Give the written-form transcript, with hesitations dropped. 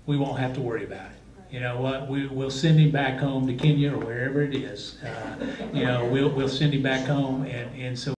we won't have to worry about it. You know what? We'll send him back home to Kenya or wherever it is. You know, we'll send him back home, and so.